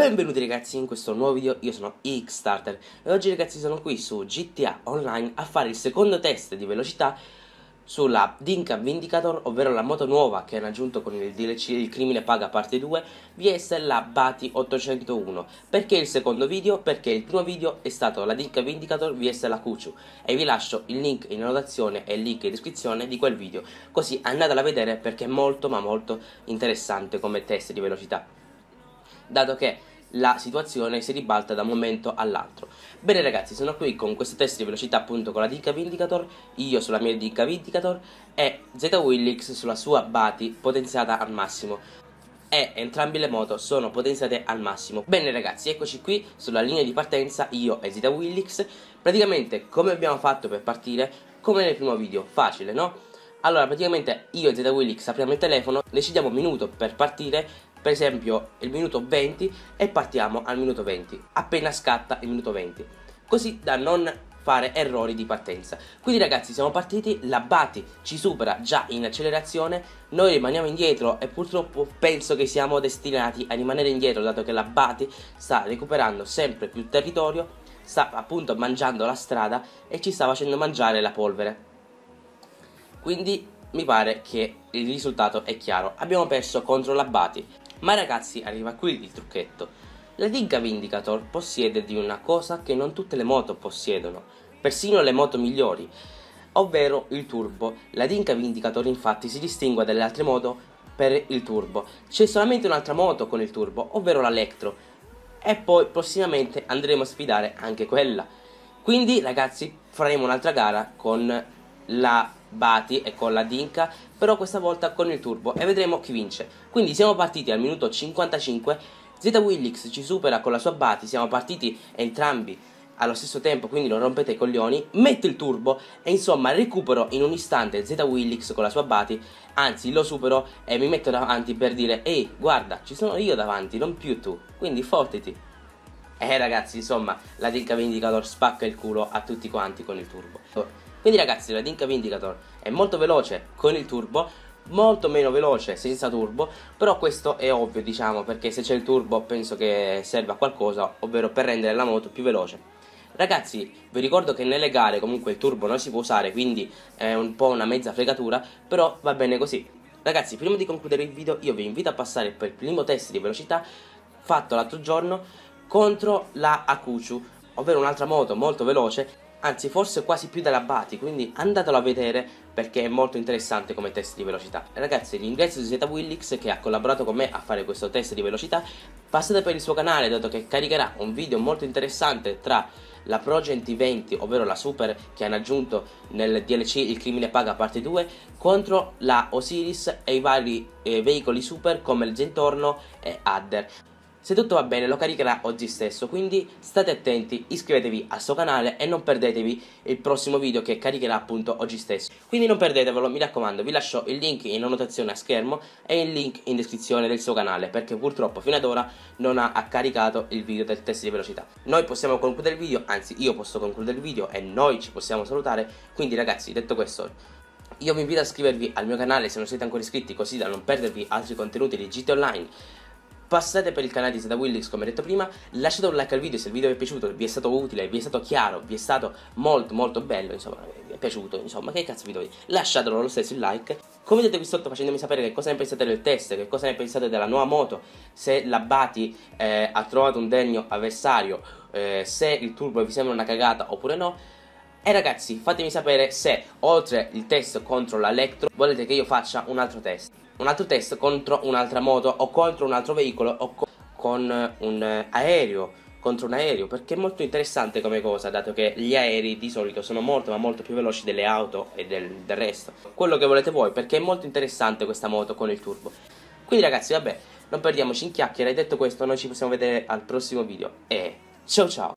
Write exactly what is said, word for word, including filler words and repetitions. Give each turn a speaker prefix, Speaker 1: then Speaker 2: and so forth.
Speaker 1: Benvenuti ragazzi in questo nuovo video, io sono X-Starter e oggi ragazzi sono qui su G T A Online a fare il secondo test di velocità sulla Dinka Vindicator, ovvero la moto nuova che hanno aggiunto con il D L C Il Crimine Paga parte due, vs la Bati ottocentouno. Perché il secondo video? Perché il primo video è stato la Dinka Vindicator vs la Kuchu e vi lascio il link in annotazione e il link in descrizione di quel video, così andatela a vedere perché è molto ma molto interessante come test di velocità, dato che la situazione si ribalta da un momento all'altro. Bene ragazzi, sono qui con questo test di velocità appunto con la Dinka Vindicator, io sulla mia Dinka Vindicator e Z-Willix sulla sua Bati potenziata al massimo, e entrambe le moto sono potenziate al massimo. Bene ragazzi, eccoci qui sulla linea di partenza, io e Z-Willix. Praticamente come abbiamo fatto per partire? Come nel primo video, facile no? Allora praticamente io e Z-Willix apriamo il telefono, decidiamo un minuto per partire, per esempio il minuto venti, e partiamo al minuto venti, appena scatta il minuto venti, così da non fare errori di partenza. Quindi ragazzi siamo partiti, la Bati ci supera già in accelerazione, noi rimaniamo indietro e purtroppo penso che siamo destinati a rimanere indietro, dato che la Bati sta recuperando sempre più territorio, sta appunto mangiando la strada e ci sta facendo mangiare la polvere. Quindi mi pare che il risultato è chiaro, abbiamo perso contro la Bati. Ma ragazzi, arriva qui il trucchetto. La Dinka Vindicator possiede di una cosa che non tutte le moto possiedono, persino le moto migliori, ovvero il turbo. La Dinka Vindicator infatti si distingue dalle altre moto per il turbo. C'è solamente un'altra moto con il turbo, ovvero l'Electro, e poi prossimamente andremo a sfidare anche quella. Quindi ragazzi faremo un'altra gara con la Bati e con la Dinka, però questa volta con il turbo, e vedremo chi vince. Quindi siamo partiti al minuto cinquantacinque, Z-Willix ci supera con la sua Bati, siamo partiti entrambi allo stesso tempo, quindi non rompete i coglioni, mette il turbo e insomma recupero in un istante Z-Willix con la sua Bati, anzi lo supero e mi metto davanti per dire ehi guarda, ci sono io davanti, non più tu, quindi fottiti. Eh ragazzi, insomma, la Dinka Vindicator spacca il culo a tutti quanti con il turbo. Quindi ragazzi, la Dinka Vindicator è molto veloce con il turbo, molto meno veloce senza turbo, però questo è ovvio, diciamo, perché se c'è il turbo penso che serva a qualcosa, ovvero per rendere la moto più veloce. Ragazzi, vi ricordo che nelle gare comunque il turbo non si può usare, quindi è un po' una mezza fregatura, però va bene così. Ragazzi, prima di concludere il video io vi invito a passare per il primo test di velocità fatto l'altro giorno contro la Kuchu, ovvero un'altra moto molto veloce, anzi forse quasi più della Bati, quindi andatelo a vedere perché è molto interessante come test di velocità. Ragazzi, ringrazio Z-Willix che ha collaborato con me a fare questo test di velocità. Passate per il suo canale, dato che caricherà un video molto interessante tra la Progeny venti, ovvero la Super che hanno aggiunto nel D L C Il Crimine Paga parte due, contro la Osiris e i vari eh, veicoli super come il Zentorno e Adder. Se tutto va bene lo caricherà oggi stesso, quindi state attenti, iscrivetevi al suo canale e non perdetevi il prossimo video che caricherà appunto oggi stesso. Quindi non perdetevelo, mi raccomando, vi lascio il link in annotazione a schermo e il link in descrizione del suo canale, perché purtroppo fino ad ora non ha caricato il video del test di velocità. Noi possiamo concludere il video, anzi io posso concludere il video e noi ci possiamo salutare, quindi ragazzi, detto questo, io vi invito a iscrivervi al mio canale se non siete ancora iscritti, così da non perdervi altri contenuti di G T A Online. Passate per il canale di Z-Willix come detto prima, lasciate un like al video se il video vi è piaciuto, vi è stato utile, vi è stato chiaro, vi è stato molto molto bello, insomma, vi è piaciuto, insomma, che cazzo vi devo dire? Lasciatelo lo stesso il like, commentate qui sotto facendomi sapere che cosa ne pensate del test, che cosa ne pensate della nuova moto, se la Bati eh, ha trovato un degno avversario, eh, se il turbo vi sembra una cagata oppure no. E ragazzi, fatemi sapere se oltre il test contro l'Electro volete che io faccia un altro test. Un altro test contro un'altra moto o contro un altro veicolo o co con un aereo, contro un aereo, perché è molto interessante come cosa, dato che gli aerei di solito sono molto ma molto più veloci delle auto e del, del resto. Quello che volete voi, perché è molto interessante questa moto con il turbo. Quindi ragazzi, vabbè, non perdiamoci in chiacchiere, detto questo noi ci possiamo vedere al prossimo video e ciao ciao!